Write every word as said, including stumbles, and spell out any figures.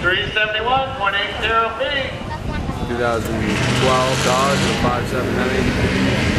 three seventy-one point eight zero feet. twenty twelve Dodge with five seven Hemi.